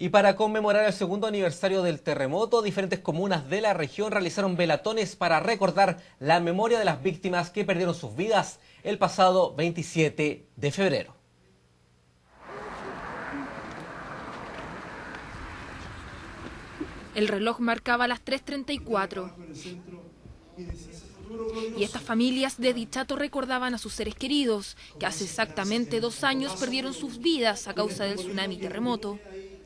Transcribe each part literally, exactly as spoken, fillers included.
Y para conmemorar el segundo aniversario del terremoto, diferentes comunas de la región realizaron velatones para recordar la memoria de las víctimas que perdieron sus vidas el pasado veintisiete de febrero. El reloj marcaba las tres treinta y cuatro. Y estas familias de Dichato recordaban a sus seres queridos, que hace exactamente dos años perdieron sus vidas a causa del tsunami y terremoto.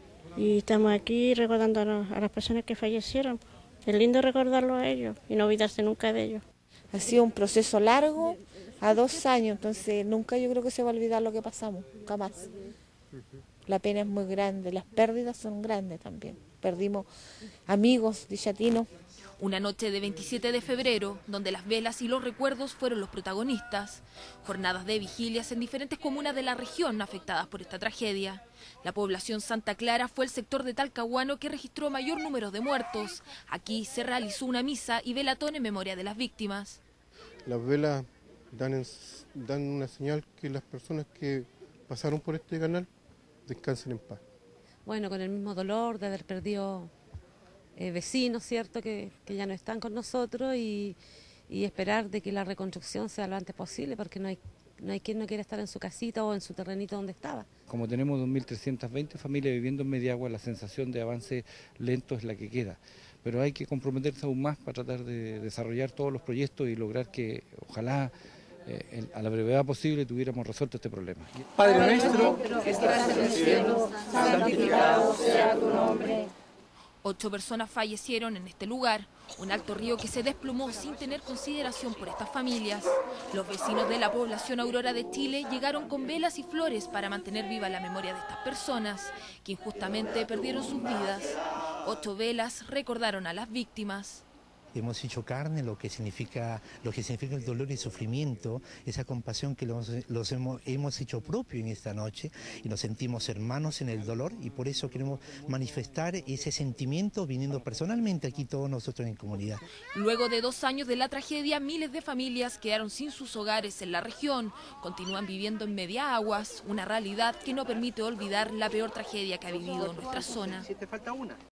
Y estamos aquí recordando a las personas que fallecieron. Es lindo recordarlo a ellos y no olvidarse nunca de ellos. Ha sido un proceso largo, a dos años, entonces nunca yo creo que se va a olvidar lo que pasamos, jamás. La pena es muy grande, las pérdidas son grandes también. Perdimos amigos dichatinos. Una noche de veintisiete de febrero, donde las velas y los recuerdos fueron los protagonistas. Jornadas de vigilias en diferentes comunas de la región afectadas por esta tragedia. La población Santa Clara fue el sector de Talcahuano que registró mayor número de muertos. Aquí se realizó una misa y velatón en memoria de las víctimas. Las velas dan, en, dan una señal que las personas que pasaron por este canal descansen en paz. Bueno, con el mismo dolor de haber perdido eh, vecinos, ¿cierto?, que, que ya no están con nosotros y, y esperar de que la reconstrucción sea lo antes posible, porque no hay, no hay quien no quiera estar en su casita o en su terrenito donde estaba. Como tenemos dos mil trescientas veinte familias viviendo en Mediagua, la sensación de avance lento es la que queda. Pero hay que comprometerse aún más para tratar de desarrollar todos los proyectos y lograr que, ojalá, eh, a la brevedad posible tuviéramos resuelto este problema. Padre nuestro, que estás en el cielo, santificado sea tu nombre. Ocho personas fallecieron en este lugar, un alto río que se desplomó sin tener consideración por estas familias. Los vecinos de la población Aurora de Chile llegaron con velas y flores para mantener viva la memoria de estas personas, que injustamente perdieron sus vidas. Ocho velas recordaron a las víctimas. Hemos hecho carne lo que significa lo que significa el dolor y el sufrimiento, esa compasión que los, los hemos, hemos hecho propio en esta noche y nos sentimos hermanos en el dolor y por eso queremos manifestar ese sentimiento viniendo personalmente aquí todos nosotros en comunidad. Luego de dos años de la tragedia, miles de familias quedaron sin sus hogares en la región, continúan viviendo en Mediaguas, una realidad que no permite olvidar la peor tragedia que ha vivido nuestra zona.